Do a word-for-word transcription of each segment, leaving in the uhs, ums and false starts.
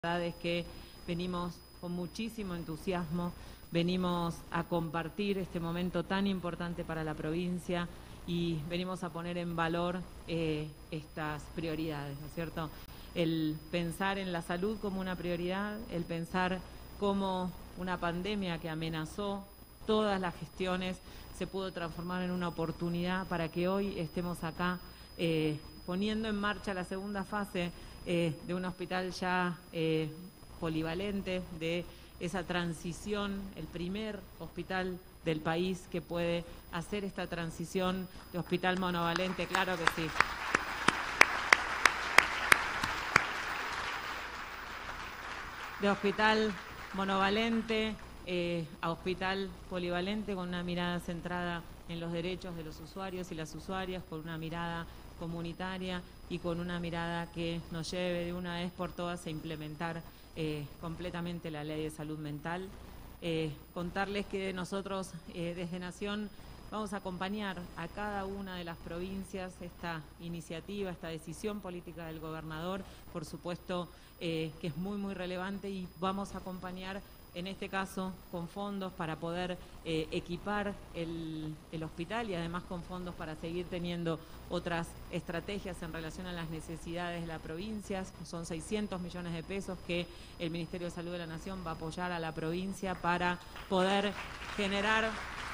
La verdad es que venimos con muchísimo entusiasmo, venimos a compartir este momento tan importante para la provincia y venimos a poner en valor eh, estas prioridades, ¿no es cierto? El pensar en la salud como una prioridad, el pensar cómo una pandemia que amenazó todas las gestiones se pudo transformar en una oportunidad para que hoy estemos acá eh, poniendo en marcha la segunda fase Eh, de un hospital ya eh, polivalente, de esa transición, el primer hospital del país que puede hacer esta transición de hospital monovalente, claro que sí. De hospital monovalente eh, a hospital polivalente, con una mirada centrada en los derechos de los usuarios y las usuarias, con una mirada comunitaria y con una mirada que nos lleve de una vez por todas a implementar eh, completamente la ley de salud mental. Eh, contarles que nosotros eh, desde Nación vamos a acompañar a cada una de las provincias esta iniciativa, esta decisión política del gobernador, por supuesto eh, que es muy muy relevante, y vamos a acompañar en este caso con fondos para poder eh, equipar el, el hospital, y además con fondos para seguir teniendo otras estrategias en relación a las necesidades de la provincia. Son seiscientos millones de pesos que el Ministerio de Salud de la Nación va a apoyar a la provincia para poder generar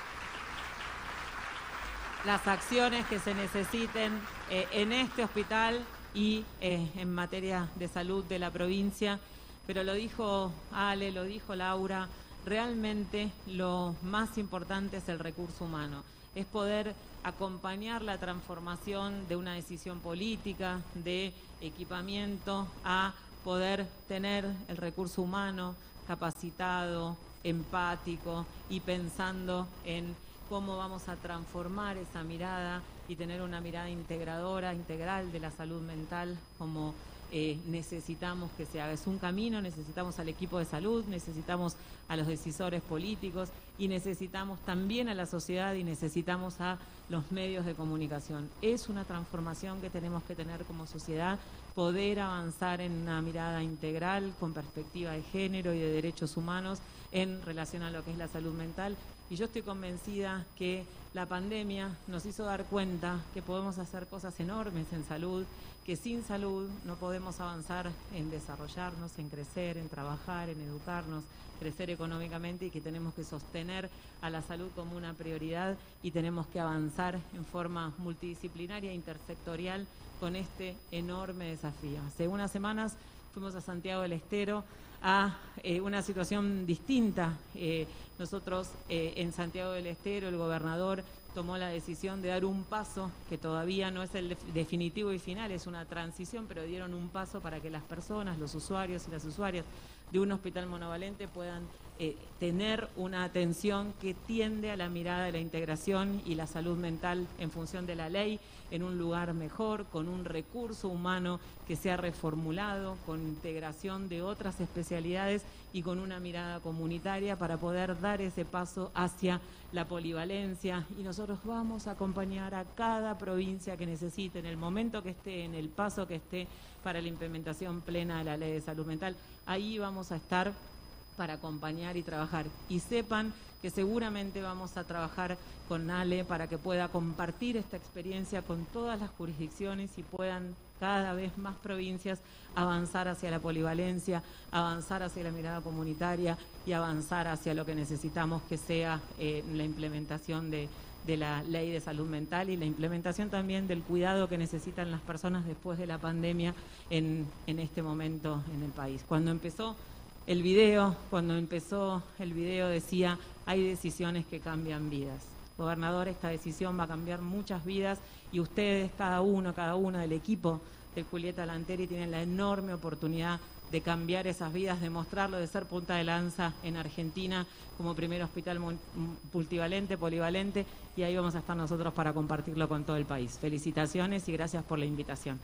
las acciones que se necesiten eh, en este hospital y eh, en materia de salud de la provincia. Pero lo dijo Ale, lo dijo Laura, realmente lo más importante es el recurso humano, es poder acompañar la transformación de una decisión política, de equipamiento, a poder tener el recurso humano capacitado, empático y pensando en cómo vamos a transformar esa mirada y tener una mirada integradora, integral de la salud mental, como eh, necesitamos que se haga. Es un camino, necesitamos al equipo de salud, necesitamos a los decisores políticos y necesitamos también a la sociedad y necesitamos a los medios de comunicación. Es una transformación que tenemos que tener como sociedad, poder avanzar en una mirada integral con perspectiva de género y de derechos humanos en relación a lo que es la salud mental. Y yo estoy convencida que la pandemia nos hizo dar cuenta que podemos hacer cosas enormes en salud, que sin salud no podemos avanzar en desarrollarnos, en crecer, en trabajar, en educarnos, crecer económicamente, y que tenemos que sostener a la salud como una prioridad y tenemos que avanzar en forma multidisciplinaria e intersectorial con este enorme desafío. Hace unas semanas fuimos a Santiago del Estero a eh, una situación distinta. Eh, nosotros eh, en Santiago del Estero, el gobernador tomó la decisión de dar un paso que todavía no es el de definitivo y final, es una transición, pero dieron un paso para que las personas, los usuarios y las usuarias de un hospital monovalente puedan eh, tener una atención que tiende a la mirada de la integración y la salud mental en función de la ley, en un lugar mejor, con un recurso humano que sea reformulado, con integración de otras especialidades y con una mirada comunitaria para poder dar ese paso hacia la polivalencia. Y nosotros vamos a acompañar a cada provincia que necesite, en el momento que esté, en el paso que esté, para la implementación plena de la ley de salud mental. Ahí vamos a estar para acompañar y trabajar. Y sepan que seguramente vamos a trabajar con Ale para que pueda compartir esta experiencia con todas las jurisdicciones y puedan cada vez más provincias avanzar hacia la polivalencia, avanzar hacia la mirada comunitaria y avanzar hacia lo que necesitamos que sea eh, la implementación de, de la ley de salud mental y la implementación también del cuidado que necesitan las personas después de la pandemia en, en este momento en el país. Cuando empezó el video, cuando empezó el video decía: hay decisiones que cambian vidas. Gobernador, esta decisión va a cambiar muchas vidas y ustedes, cada uno, cada una del equipo de Julieta Lanteri, tienen la enorme oportunidad de cambiar esas vidas, de mostrarlo, de ser punta de lanza en Argentina como primer hospital multivalente, polivalente, y ahí vamos a estar nosotros para compartirlo con todo el país. Felicitaciones y gracias por la invitación.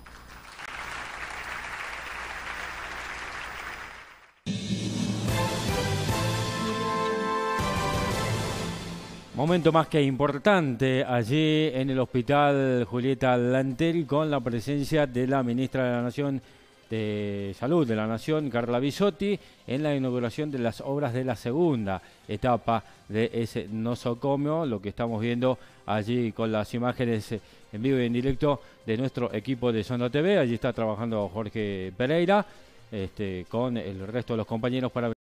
Momento más que importante allí en el Hospital Julieta Lanteri, con la presencia de la ministra de la Nación, de Salud de la Nación, Carla Bisotti, en la inauguración de las obras de la segunda etapa de ese nosocomio, lo que estamos viendo allí con las imágenes en vivo y en directo de nuestro equipo de Sonda T V. Allí está trabajando Jorge Pereira este, con el resto de los compañeros para